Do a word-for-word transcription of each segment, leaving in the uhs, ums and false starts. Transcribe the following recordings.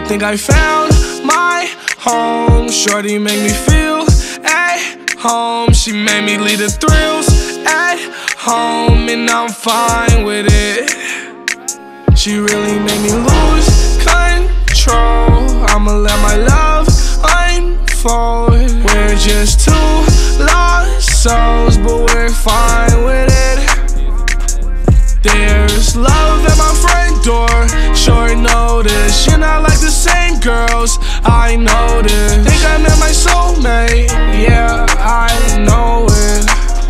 think I found my home. Shorty make me feel at home. She made me lead the thrills at home, and I'm fine with it. She really made me lose control. I'ma let my love unfold. We're just two lost souls, but we're fine with it. There's love at my front door, short notice. You're not like the same girls, I noticed. Think I met my soulmate, yeah, I know it.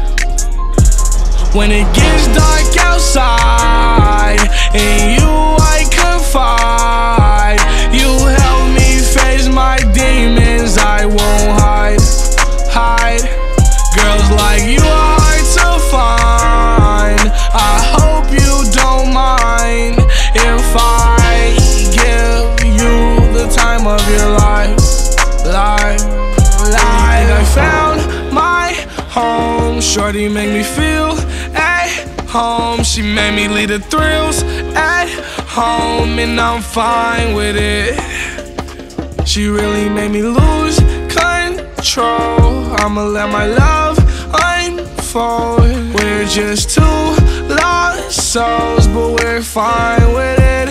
When it gets dark outside, in you I confide. You help me face my demons, I won't hide, hide. Girls like you are hard to find. I hope you don't mind if I give you the time of your life, life, life. I found my home. Shorty make me feel at home. She made me lead the thrills at home, and I'm fine with it. She really made me lose control. I'ma let my love unfold. We're just two lost souls, but we're fine with it.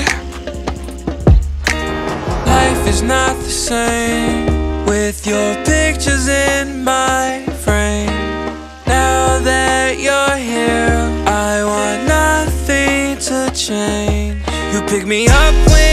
Life is not the same with your pictures in my frame. Now that you're here, I want nothing to change. You pick me up when